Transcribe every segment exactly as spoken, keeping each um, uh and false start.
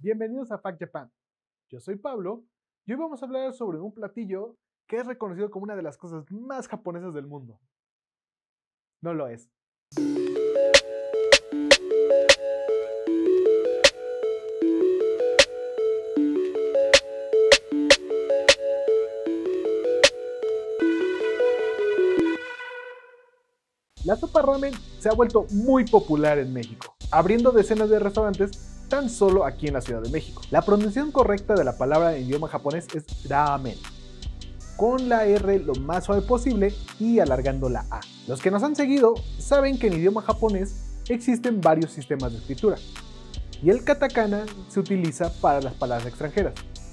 Bienvenidos a Fact Japan. Yo soy Pablo y hoy vamos a hablar sobre un platillo que es reconocido como una de las cosas más japonesas del mundo. No lo es. La sopa ramen se ha vuelto muy popular en México, abriendo decenas de restaurantes tan solo aquí en la Ciudad de México. La pronunciación correcta de la palabra en idioma japonés es ramen, con la R lo más suave posible y alargando la A. Los que nos han seguido saben que en idioma japonés existen varios sistemas de escritura, y el katakana se utiliza para las palabras extranjeras,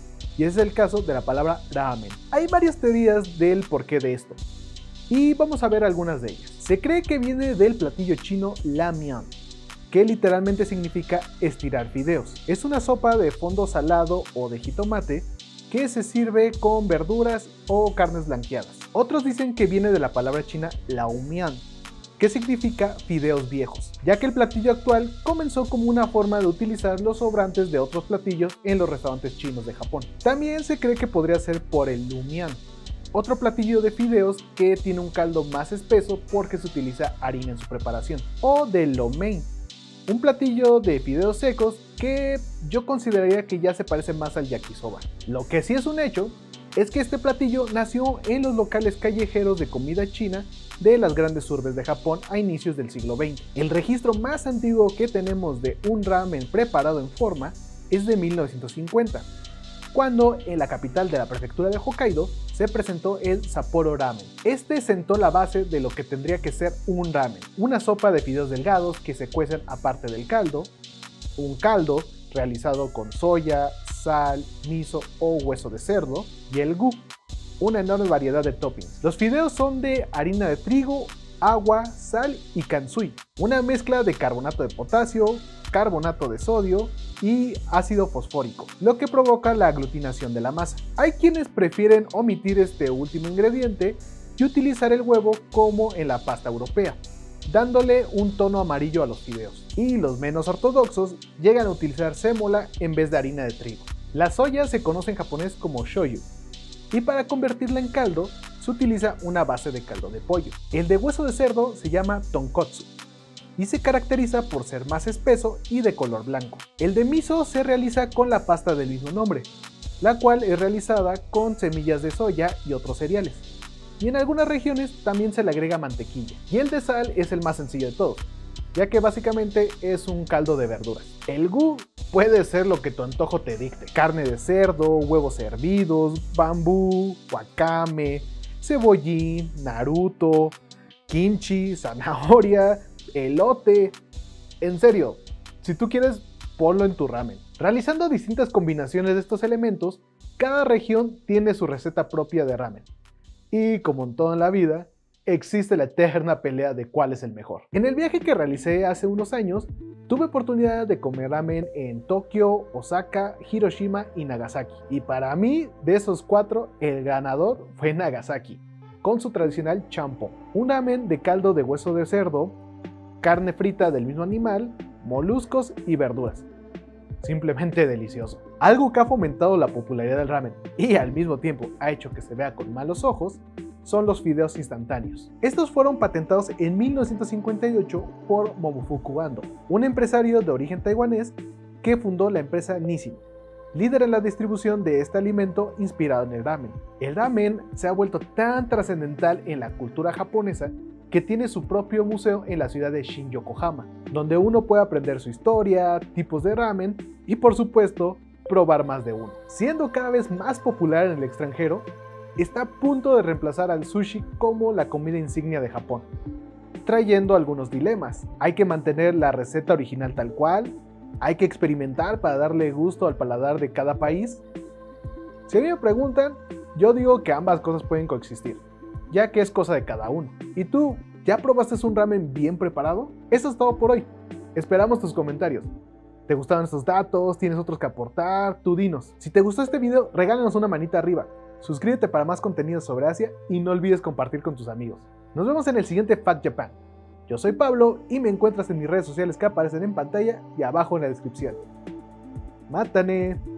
y ese es el caso de la palabra ramen. Hay varias teorías del porqué de esto, y vamos a ver algunas de ellas. Se cree que viene del platillo chino ramyeon, que literalmente significa estirar fideos. Es una sopa de fondo salado o de jitomate que se sirve con verduras o carnes blanqueadas. Otros dicen que viene de la palabra china laomian, que significa fideos viejos, ya que el platillo actual comenzó como una forma de utilizar los sobrantes de otros platillos en los restaurantes chinos de Japón. También se cree que podría ser por el lumian, otro platillo de fideos que tiene un caldo más espeso porque se utiliza harina en su preparación, o del lo mein, un platillo de fideos secos que yo consideraría que ya se parece más al yakisoba. Lo que sí es un hecho es que este platillo nació en los locales callejeros de comida china de las grandes urbes de Japón a inicios del siglo veinte. El registro más antiguo que tenemos de un ramen preparado en forma es de mil novecientos cincuenta, cuando en la capital de la prefectura de Hokkaido se presentó el Sapporo Ramen. Este sentó la base de lo que tendría que ser un ramen, una sopa de fideos delgados que se cuecen aparte del caldo, un caldo realizado con soya, sal, miso o hueso de cerdo, y el gu, una enorme variedad de toppings. Los fideos son de harina de trigo, agua, sal y kansui, una mezcla de carbonato de potasio, carbonato de sodio y ácido fosfórico, lo que provoca la aglutinación de la masa. Hay quienes prefieren omitir este último ingrediente y utilizar el huevo como en la pasta europea, dándole un tono amarillo a los fideos. Y los menos ortodoxos llegan a utilizar sémola en vez de harina de trigo. La soya se conoce en japonés como shoyu, y para convertirla en caldo se utiliza una base de caldo de pollo. El de hueso de cerdo se llama tonkotsu y se caracteriza por ser más espeso y de color blanco. El de miso se realiza con la pasta del mismo nombre, la cual es realizada con semillas de soya y otros cereales, y en algunas regiones también se le agrega mantequilla. Y el de sal es el más sencillo de todos, ya que básicamente es un caldo de verduras. El gu puede ser lo que tu antojo te dicte: carne de cerdo, huevos hervidos, bambú, wakame, cebollín, naruto, kimchi, zanahoria, elote. En serio, si tú quieres, ponlo en tu ramen. Realizando distintas combinaciones de estos elementos, cada región tiene su receta propia de ramen. Y como en todo en la vida, existe la eterna pelea de cuál es el mejor. En el viaje que realicé hace unos años, tuve oportunidad de comer ramen en Tokio, Osaka, Hiroshima y Nagasaki. Y para mí, de esos cuatro, el ganador fue Nagasaki, con su tradicional champo, un ramen de caldo de hueso de cerdo, carne frita del mismo animal, moluscos y verduras. Simplemente delicioso. Algo que ha fomentado la popularidad del ramen y al mismo tiempo ha hecho que se vea con malos ojos son los fideos instantáneos. Estos fueron patentados en mil novecientos cincuenta y ocho por Momofuku Ando, un empresario de origen taiwanés que fundó la empresa Nissin, líder en la distribución de este alimento inspirado en el ramen. El ramen se ha vuelto tan trascendental en la cultura japonesa que tiene su propio museo en la ciudad de Shin-Yokohama, donde uno puede aprender su historia, tipos de ramen y por supuesto probar más de uno. Siendo cada vez más popular en el extranjero, está a punto de reemplazar al sushi como la comida insignia de Japón, trayendo algunos dilemas. Hay que mantener la receta original tal cual, hay que experimentar para darle gusto al paladar de cada país. Si a mí me preguntan, yo digo que ambas cosas pueden coexistir, ya que es cosa de cada uno. ¿Y tú, ya probaste un ramen bien preparado? Eso es todo por hoy. Esperamos tus comentarios. ¿Te gustaron estos datos? ¿Tienes otros que aportar? Tú dinos. Si te gustó este video, regálanos una manita arriba. Suscríbete para más contenido sobre Asia y no olvides compartir con tus amigos. Nos vemos en el siguiente Fact Japan. Yo soy Pablo y me encuentras en mis redes sociales que aparecen en pantalla y abajo en la descripción. Mátane.